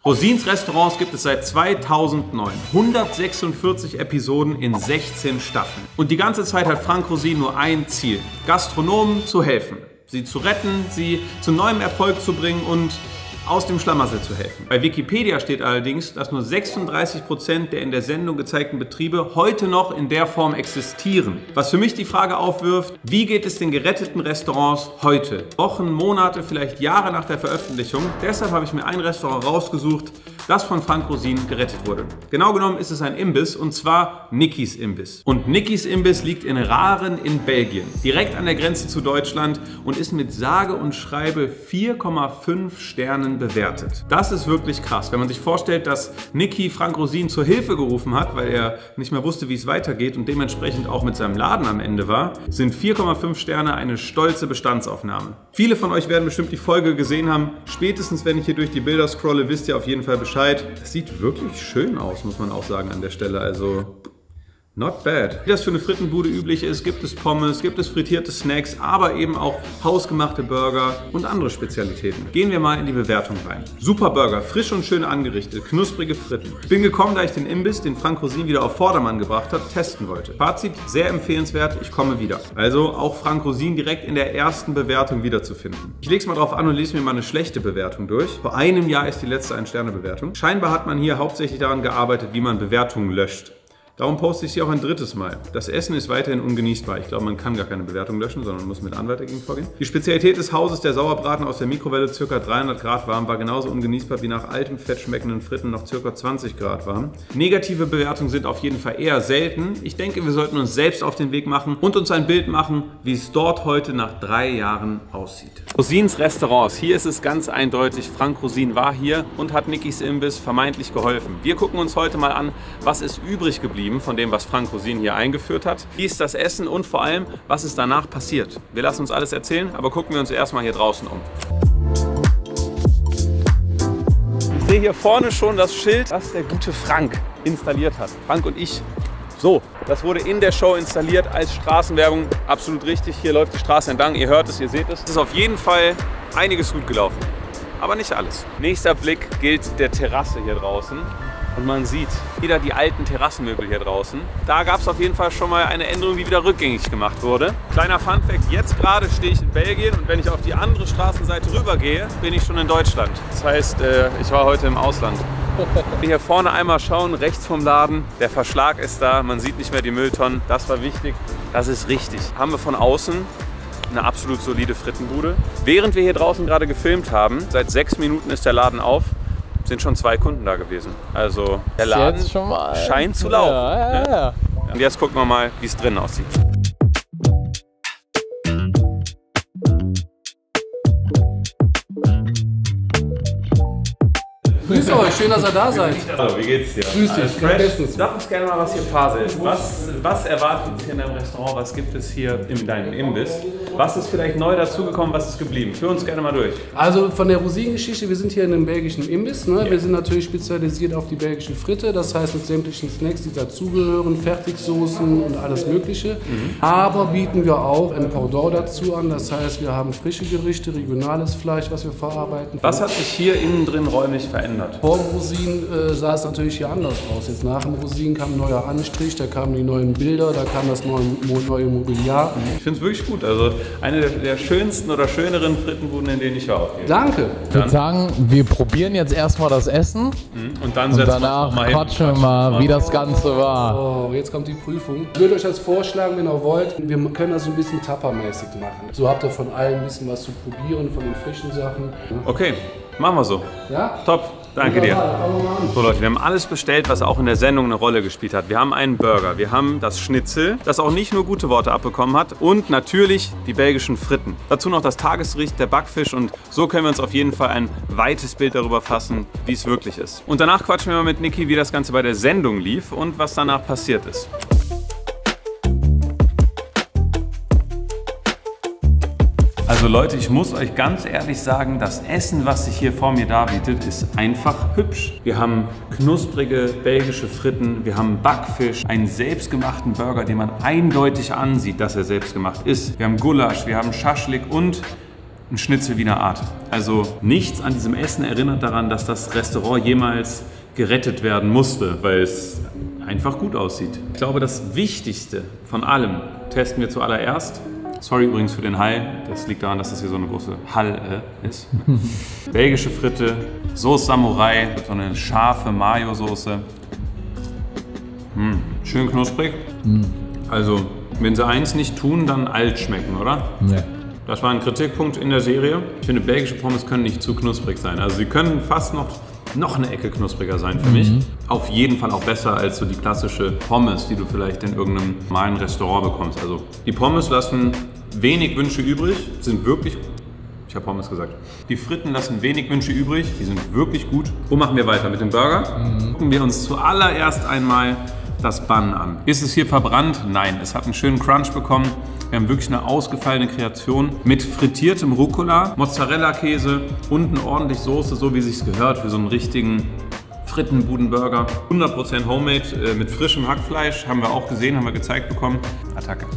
Rosins Restaurants gibt es seit 2009. 146 Episoden in 16 Staffeln. Und die ganze Zeit hat Frank Rosin nur ein Ziel: Gastronomen zu helfen. Sie zu retten, sie zu neuem Erfolg zu bringen und aus dem Schlamassel zu helfen. Bei Wikipedia steht allerdings, dass nur 36% der in der Sendung gezeigten Betriebe heute noch in der Form existieren. Was für mich die Frage aufwirft: Wie geht es den geretteten Restaurants heute? Wochen, Monate, vielleicht Jahre nach der Veröffentlichung. Deshalb habe ich mir ein Restaurant rausgesucht, das von Frank Rosin gerettet wurde. Genau genommen ist es ein Imbiss, und zwar Nicky's Imbiss. Und Nicky's Imbiss liegt in Raren in Belgien, direkt an der Grenze zu Deutschland, und ist mit sage und schreibe 4,5 Sternen bewertet. Das ist wirklich krass, wenn man sich vorstellt, dass Nicky Frank Rosin zur Hilfe gerufen hat, weil er nicht mehr wusste, wie es weitergeht und dementsprechend auch mit seinem Laden am Ende war, sind 4,5 Sterne eine stolze Bestandsaufnahme. Viele von euch werden bestimmt die Folge gesehen haben. Spätestens, wenn ich hier durch die Bilder scrolle, wisst ihr auf jeden Fall Bescheid. Das sieht wirklich schön aus, muss man auch sagen an der Stelle. Also not bad. Wie das für eine Frittenbude üblich ist, gibt es Pommes, gibt es frittierte Snacks, aber eben auch hausgemachte Burger und andere Spezialitäten. Gehen wir mal in die Bewertung rein. Super Burger, frisch und schön angerichtet, knusprige Fritten. Ich bin gekommen, da ich den Imbiss, den Frank Rosin wieder auf Vordermann gebracht hat, testen wollte. Fazit: sehr empfehlenswert, ich komme wieder. Also auch Frank Rosin direkt in der ersten Bewertung wiederzufinden. Ich lege es mal drauf an und lese mir mal eine schlechte Bewertung durch. Vor einem Jahr ist die letzte Ein-Sterne-Bewertung. Scheinbar hat man hier hauptsächlich daran gearbeitet, wie man Bewertungen löscht. Darum poste ich sie auch ein drittes Mal. Das Essen ist weiterhin ungenießbar. Ich glaube, man kann gar keine Bewertung löschen, sondern muss mit Anwalt dagegen vorgehen. Die Spezialität des Hauses, der Sauerbraten aus der Mikrowelle, ca. 300 Grad warm, war genauso ungenießbar wie nach altem, fett schmeckenden Fritten noch ca. 20 Grad warm. Negative Bewertungen sind auf jeden Fall eher selten. Ich denke, wir sollten uns selbst auf den Weg machen und uns ein Bild machen, wie es dort heute nach 3 Jahren aussieht. Rosins Restaurants. Hier ist es ganz eindeutig, Frank Rosin war hier und hat Nicky's Imbiss vermeintlich geholfen. Wir gucken uns heute mal an, was ist übrig geblieben von dem, was Frank Rosin hier eingeführt hat. Wie ist das Essen und vor allem, was ist danach passiert? Wir lassen uns alles erzählen, aber gucken wir uns erstmal hier draußen um. Ich sehe hier vorne schon das Schild, was der gute Frank installiert hat. Frank und ich. So, das wurde in der Show installiert als Straßenwerbung. Absolut richtig. Hier läuft die Straße entlang. Ihr hört es, ihr seht es. Es ist auf jeden Fall einiges gut gelaufen. Aber nicht alles. Nächster Blick gilt der Terrasse hier draußen. Und man sieht wieder die alten Terrassenmöbel hier draußen. Da gab es auf jeden Fall schon mal eine Änderung, die wieder rückgängig gemacht wurde. Kleiner Funfact: Jetzt gerade stehe ich in Belgien, und wenn ich auf die andere Straßenseite rüber gehe, bin ich schon in Deutschland. Das heißt, ich war heute im Ausland. Hier vorne einmal schauen, rechts vom Laden. Der Verschlag ist da, man sieht nicht mehr die Mülltonnen. Das war wichtig. Das ist richtig. Haben wir von außen eine absolut solide Frittenbude. Während wir hier draußen gerade gefilmt haben, seit 6 Minuten ist der Laden auf, sind schon 2 Kunden da gewesen. Also der Laden scheint zu laufen. Ja. Und jetzt gucken wir mal, wie es drinnen aussieht. Grüß euch, schön, dass ihr da seid. Hallo, wie geht's dir? Grüß dich, bestens. Sag uns gerne mal, was hier Phase ist. Was erwartet uns hier in deinem Restaurant? Was gibt es hier in deinem Imbiss? Was ist vielleicht neu dazugekommen? Was ist geblieben? Führ uns gerne mal durch. Also von der Rosin-Geschichte, wir sind hier in einem belgischen Imbiss. Ne? Ja. Wir sind natürlich spezialisiert auf die belgische Fritte. Das heißt mit sämtlichen Snacks, die dazugehören, Fertigsoßen und alles Mögliche. Aber bieten wir auch ein Pendant dazu an. Das heißt, wir haben frische Gerichte, regionales Fleisch, was wir verarbeiten. Was hat sich hier innen drin räumlich verändert? Vor dem Rosin sah es natürlich hier anders aus. Jetzt nach dem Rosin kam ein neuer Anstrich, da kamen die neuen Bilder, da kam das neue Mobiliar. Ich finde es wirklich gut. Also eine der schönsten oder schöneren Frittenbuden, in denen ich war. Danke. Ich würde sagen, wir probieren jetzt erstmal das Essen. Und dann danach quatschen wir mal, wie das Ganze war. Oh, jetzt kommt die Prüfung. Ich würde euch das vorschlagen, wenn ihr wollt. Wir können das so ein bisschen Tupper-mäßig machen. So habt ihr von allen ein bisschen was zu probieren, von den frischen Sachen. Okay, machen wir so. Ja? Top. Danke dir. So Leute, wir haben alles bestellt, was auch in der Sendung eine Rolle gespielt hat. Wir haben einen Burger, wir haben das Schnitzel, das auch nicht nur gute Worte abbekommen hat, und natürlich die belgischen Fritten. Dazu noch das Tagesgericht, der Backfisch, und so können wir uns auf jeden Fall ein weites Bild darüber fassen, wie es wirklich ist. Und danach quatschen wir mal mit Nicky, wie das Ganze bei der Sendung lief und was danach passiert ist. Also Leute, ich muss euch ganz ehrlich sagen, das Essen, was sich hier vor mir darbietet, ist einfach hübsch. Wir haben knusprige belgische Fritten, wir haben Backfisch, einen selbstgemachten Burger, den man eindeutig ansieht, dass er selbstgemacht ist. Wir haben Gulasch, wir haben Schaschlik und ein Schnitzel Wiener Art. Also nichts an diesem Essen erinnert daran, dass das Restaurant jemals gerettet werden musste, weil es einfach gut aussieht. Ich glaube, das Wichtigste von allem testen wir zuallererst. Sorry übrigens für den Hall, das liegt daran, dass das hier so eine große Halle ist. Belgische Fritte, Sauce Samurai, so eine scharfe Mayo-Soße. Schön knusprig. Also, wenn sie eins nicht tun, dann alt schmecken, oder? Nee. Das war ein Kritikpunkt in der Serie. Ich finde, belgische Pommes können nicht zu knusprig sein. Also sie können fast noch eine Ecke knuspriger sein für mich. Auf jeden Fall auch besser als so die klassische Pommes, die du vielleicht in irgendeinem normalen Restaurant bekommst. Also die Pommes lassen wenig Wünsche übrig, sind wirklich... Ich habe Pommes gesagt. Die Fritten lassen wenig Wünsche übrig, die sind wirklich gut. Wo machen wir weiter? Mit dem Burger? Gucken wir uns zuallererst einmal das Bun an. Ist es hier verbrannt? Nein, es hat einen schönen Crunch bekommen. Wir haben wirklich eine ausgefallene Kreation mit frittiertem Rucola, Mozzarella-Käse und eine ordentlich Soße, so wie es sich gehört für so einen richtigen Frittenbudenburger. 100% Homemade mit frischem Hackfleisch, haben wir auch gesehen, haben wir gezeigt bekommen. Attacke.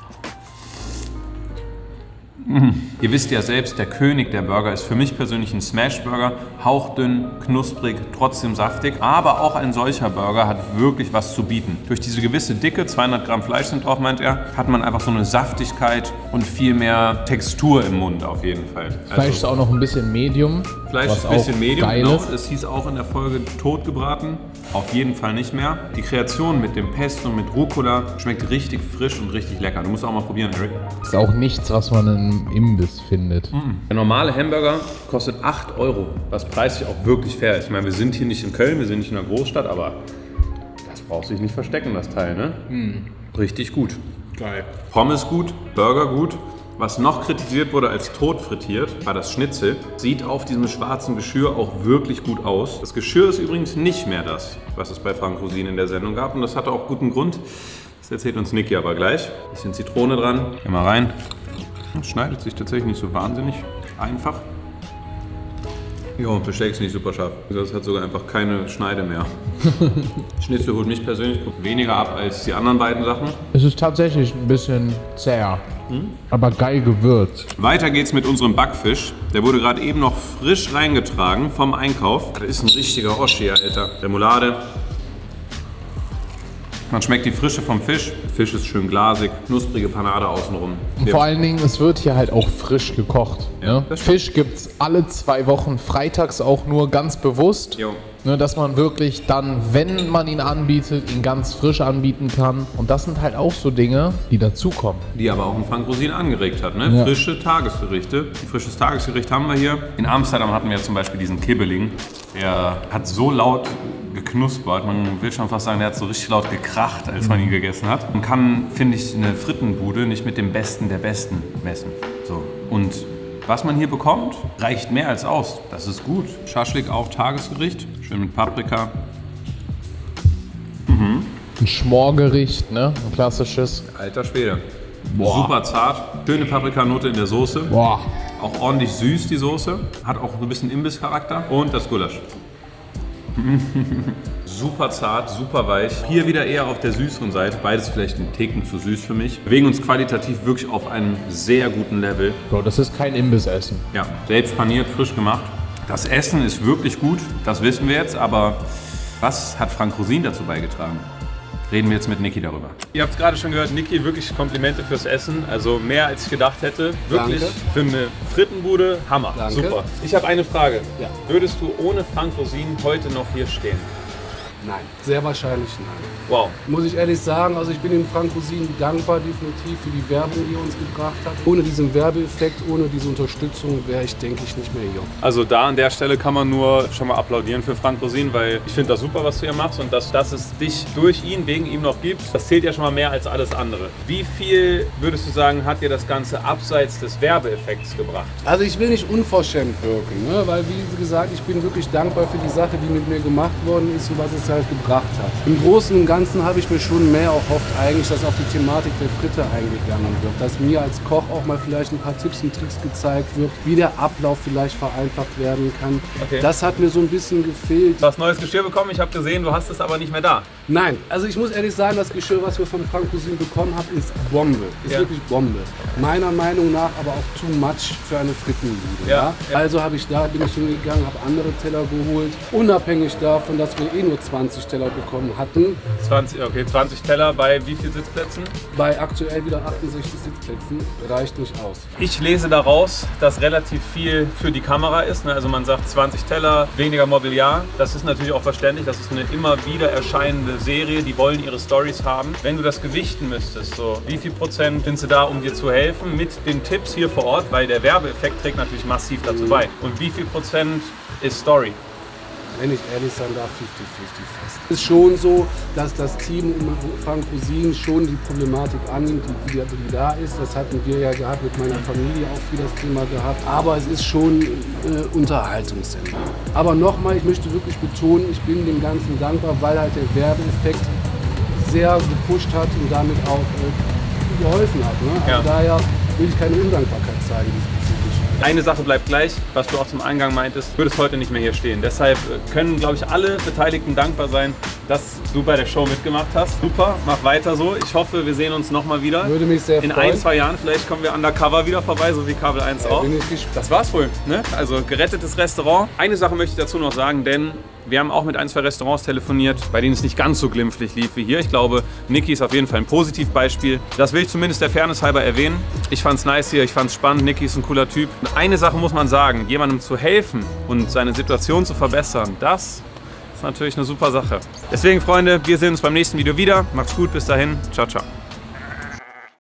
Ihr wisst ja selbst, der König der Burger ist für mich persönlich ein Smash-Burger. Hauchdünn, knusprig, trotzdem saftig. Aber auch ein solcher Burger hat wirklich was zu bieten. Durch diese gewisse Dicke, 200 Gramm Fleisch sind drauf, meint er, hat man einfach so eine Saftigkeit und viel mehr Textur im Mund auf jeden Fall. Fleisch ist auch noch ein bisschen Medium. Fleisch ist ein bisschen Medium, genau. Es hieß auch in der Folge totgebraten. Auf jeden Fall nicht mehr. Die Kreation mit dem Pesto und mit Rucola schmeckt richtig frisch und richtig lecker. Du musst auch mal probieren, Eric. Ist auch nichts, was man im Imbiss findet. Der normale Hamburger kostet 8 €, was preislich auch wirklich fair ist. Ich meine, wir sind hier nicht in Köln, wir sind nicht in einer Großstadt, aber das braucht sich nicht verstecken, das Teil, ne? Richtig gut. Geil. Pommes gut, Burger gut. Was noch kritisiert wurde als tot frittiert, war das Schnitzel. Sieht auf diesem schwarzen Geschirr auch wirklich gut aus. Das Geschirr ist übrigens nicht mehr das, was es bei Frank Rosin in der Sendung gab. Und das hatte auch guten Grund. Das erzählt uns Niki aber gleich. Bisschen Zitrone dran. Geh mal rein. Das schneidet sich tatsächlich nicht so wahnsinnig einfach. Jo, Besteck ist nicht super scharf. Das hat sogar einfach keine Schneide mehr. Schnitzel holt mich persönlich weniger ab als die anderen beiden Sachen. Es ist tatsächlich ein bisschen zäher, aber geil gewürzt. Weiter geht's mit unserem Backfisch. Der wurde gerade eben noch frisch reingetragen vom Einkauf. Das ist ein richtiger Oschi, Alter. Remoulade. Man schmeckt die Frische vom Fisch. Der Fisch ist schön glasig, knusprige Panade außenrum. Und vor allen Dingen, es wird hier halt auch frisch gekocht. Ja, Ne? Fisch gibt's alle 2 Wochen, freitags auch nur ganz bewusst. Jo. Ne, dass man wirklich dann, wenn man ihn anbietet, ihn ganz frisch anbieten kann. Und das sind halt auch so Dinge, die dazukommen. Die aber auch ein Frank Rosin angeregt hat, ne? Ja. Frische Tagesgerichte. Ein frisches Tagesgericht haben wir hier. In Amsterdam hatten wir zum Beispiel diesen Kibbeling. Der hat so laut geknuspert, man will schon fast sagen, der hat so richtig laut gekracht, als man ihn gegessen hat. Man kann, finde ich, eine Frittenbude nicht mit dem Besten der Besten messen. So. Und was man hier bekommt, reicht mehr als aus. Das ist gut. Schaschlik auch Tagesgericht, schön mit Paprika. Ein Schmorgericht, ne? Ein klassisches. Alter Schwede. Boah. Super zart, schöne Paprikanote in der Soße. Boah. Auch ordentlich süß die Soße, hat auch ein bisschen Imbisscharakter. Und das Gulasch. Super zart, super weich. Hier wieder eher auf der süßeren Seite. Beides vielleicht ein Ticken zu süß für mich. Wir bewegen uns qualitativ wirklich auf einem sehr guten Level. Bro, das ist kein Imbissessen. Ja, selbst paniert, frisch gemacht. Das Essen ist wirklich gut, das wissen wir jetzt. Aber was hat Frank Rosin dazu beigetragen? Reden wir jetzt mit Niki darüber. Ihr habt es gerade schon gehört, Niki, wirklich Komplimente fürs Essen. Also mehr als ich gedacht hätte. Wirklich. Danke. Für eine Frittenbude, Hammer. Danke. Super. Ich habe eine Frage. Ja. Würdest du ohne Frank Rosin heute noch hier stehen? Nein. Sehr wahrscheinlich nein. Wow. Muss ich ehrlich sagen, also ich bin dem Frank Rosin dankbar definitiv für die Werbung, die er uns gebracht hat. Ohne diesen Werbeeffekt, ohne diese Unterstützung wäre ich, denke ich, nicht mehr hier. Also da an der Stelle kann man nur schon mal applaudieren für Frank Rosin, weil ich finde das super, was du hier machst und dass es dich durch ihn, wegen ihm noch gibt, das zählt ja schon mal mehr als alles andere. Wie viel, würdest du sagen, hat dir das Ganze abseits des Werbeeffekts gebracht? Also ich will nicht unverschämt wirken, ne? Weil wie gesagt, ich bin wirklich dankbar für die Sache, die mit mir gemacht worden ist und was es halt gebracht hat. Im Großen und Ganzen habe ich mir schon mehr erhofft eigentlich, dass auf die Thematik der Fritte eingegangen wird. Dass mir als Koch auch mal vielleicht ein paar Tipps und Tricks gezeigt wird, wie der Ablauf vielleicht vereinfacht werden kann. Okay. Das hat mir so ein bisschen gefehlt. Du hast neues Geschirr bekommen, ich habe gesehen, du hast es aber nicht mehr da. Nein, also ich muss ehrlich sagen, das Geschirr, was wir von Frank Cousin bekommen haben, ist Bombe. Ist wirklich Bombe. Meiner Meinung nach aber auch too much für eine Frittenbude. Ja? Also bin ich hingegangen, habe andere Teller geholt. Unabhängig davon, dass wir eh nur 20 Teller bekommen hatten. 20 Teller bei wie vielen Sitzplätzen? Bei aktuell wieder 68 Sitzplätzen. Reicht nicht aus. Ich lese daraus, dass relativ viel für die Kamera ist. Also man sagt 20 Teller, weniger Mobiliar. Das ist natürlich auch verständlich. Das ist eine immer wieder erscheinende Serie. Die wollen ihre Storys haben. Wenn du das gewichten müsstest, so wie viel Prozent sind sie da, um dir zu helfen mit den Tipps hier vor Ort? Weil der Werbeeffekt trägt natürlich massiv dazu bei. Und wie viel Prozent ist Story? Wenn ich ehrlich sein darf, 50-50 fast. Es ist schon so, dass das Team um Frank Cousin schon die Problematik annimmt, die da ist. Das hatten wir ja gehabt, mit meiner Familie auch wieder das Thema gehabt. Aber es ist schon Unterhaltungssendung. Aber nochmal, ich möchte wirklich betonen, ich bin dem Ganzen dankbar, weil halt der Werbeeffekt sehr gepusht hat und damit auch geholfen hat. Ne? Also daher will ich keine Undankbarkeit zeigen. Eine Sache bleibt gleich, was du auch zum Eingang meintest, würde es heute nicht mehr hier stehen. Deshalb können, glaube ich, alle Beteiligten dankbar sein, dass du bei der Show mitgemacht hast. Super, mach weiter so. Ich hoffe, wir sehen uns nochmal wieder. Würde mich sehr freuen. In 1-2 Jahren, vielleicht kommen wir undercover wieder vorbei, so wie Kabel 1 auch. Bin ich gespannt. Das war's wohl, ne? Also gerettetes Restaurant. Eine Sache möchte ich dazu noch sagen, denn wir haben auch mit 1-2 Restaurants telefoniert, bei denen es nicht ganz so glimpflich lief wie hier. Ich glaube, Niki ist auf jeden Fall ein Positivbeispiel. Das will ich zumindest der Fairness halber erwähnen. Ich fand's nice hier, ich fand's spannend. Niki ist ein cooler Typ. Und eine Sache muss man sagen, jemandem zu helfen und seine Situation zu verbessern, das ist natürlich eine super Sache. Deswegen, Freunde, wir sehen uns beim nächsten Video wieder. Macht's gut, bis dahin. Ciao, ciao.